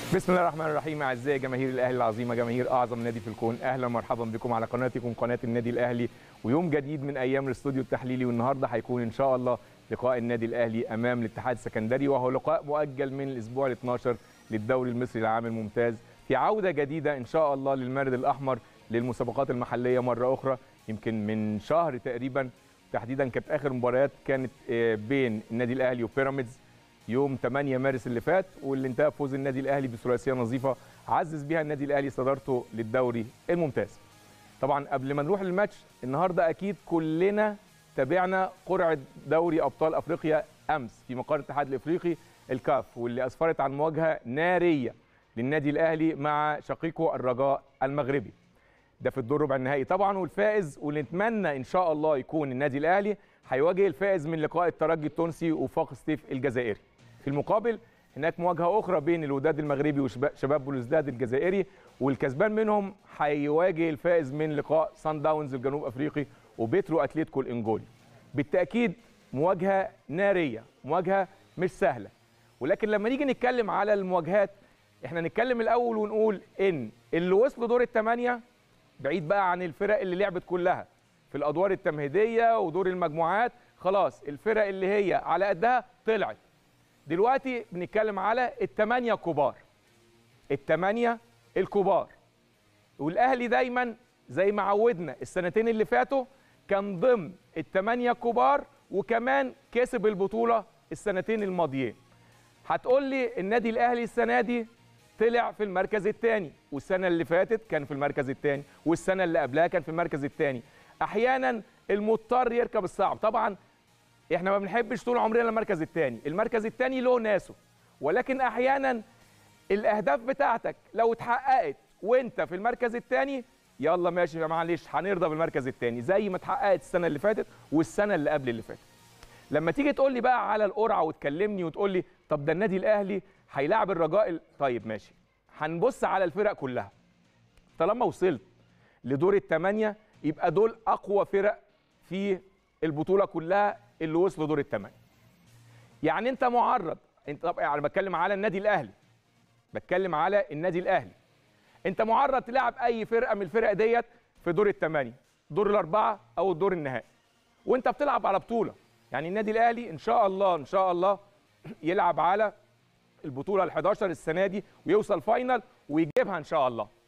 بسم الله الرحمن الرحيم. اعزائي جماهير الاهلي العظيمه، جماهير اعظم نادي في الكون، اهلا ومرحبا بكم على قناتكم قناه النادي الاهلي، ويوم جديد من ايام الاستوديو التحليلي. والنهارده هيكون ان شاء الله لقاء النادي الاهلي امام الاتحاد السكندري، وهو لقاء مؤجل من الاسبوع ال 12 للدوري المصري العام الممتاز، في عوده جديده ان شاء الله للمارد الاحمر للمسابقات المحليه مره اخرى. يمكن من شهر تقريبا تحديدا كانت اخر مباريات كانت بين النادي الاهلي وبيراميدز يوم 8 مارس اللي فات، واللي انتهى بفوز النادي الاهلي بثلاثيه نظيفه عزز بيها النادي الاهلي صدارته للدوري الممتاز. طبعا قبل ما نروح للماتش النهارده، اكيد كلنا تابعنا قرعه دوري ابطال افريقيا امس في مقر الاتحاد الافريقي الكاف، واللي اسفرت عن مواجهه ناريه للنادي الاهلي مع شقيقه الرجاء المغربي. ده في الدور ربع النهائي طبعا، والفائز واللي نتمنى ان شاء الله يكون النادي الاهلي هيواجه الفائز من لقاء الترجي التونسي ووفاق سطيف الجزائري. في المقابل هناك مواجهه اخرى بين الوداد المغربي وشباب بلوزداد الجزائري، والكسبان منهم هيواجه الفائز من لقاء سان داونز الجنوب افريقي وبيترو اتليتيكو الانجولي. بالتاكيد مواجهه ناريه، مواجهه مش سهله. ولكن لما نيجي نتكلم على المواجهات، احنا نتكلم الاول ونقول ان اللي وصلوا دور الثمانيه، بعيد بقى عن الفرق اللي لعبت كلها في الادوار التمهيديه ودور المجموعات، خلاص الفرق اللي هي على قدها طلعت. دلوقتي بنتكلم على الثمانيه الكبار، الثمانيه الكبار. والاهلي دايما زي ما عودنا السنتين اللي فاتوا كان ضمن الثمانيه الكبار، وكمان كسب البطوله السنتين الماضيين. هتقول لي النادي الاهلي السنه دي طلع في المركز الثاني، والسنه اللي فاتت كان في المركز الثاني، والسنه اللي قبلها كان في المركز الثاني. احيانا المضطر يركب الصعب. طبعا احنا ما بنحبش طول عمرنا المركز الثاني، المركز الثاني له ناسه، ولكن احيانا الاهداف بتاعتك لو اتحققت وانت في المركز الثاني، يلا ماشي معلش هنرضى بالمركز الثاني زي ما اتحققت السنه اللي فاتت والسنه اللي قبل اللي فاتت. لما تيجي تقول لي بقى على القرعه وتكلمني وتقول لي طب ده النادي الاهلي هيلاعب الرجاء، طيب ماشي، هنبص على الفرق كلها. طالما وصلت لدور الثمانيه يبقى دول اقوى فرق في البطوله كلها اللي وصلوا دور الثمانيه. يعني انت معرض، انت طبعا انا بتكلم على النادي الاهلي، بتكلم على النادي الاهلي، انت معرض تلعب اي فرقه من الفرق ديت في دور الثمانيه، دور الاربعه او الدور النهائي، وانت بتلعب على بطوله. يعني النادي الاهلي ان شاء الله ان شاء الله يلعب على البطوله ال11 السنه دي ويوصل فاينل ويجيبها ان شاء الله.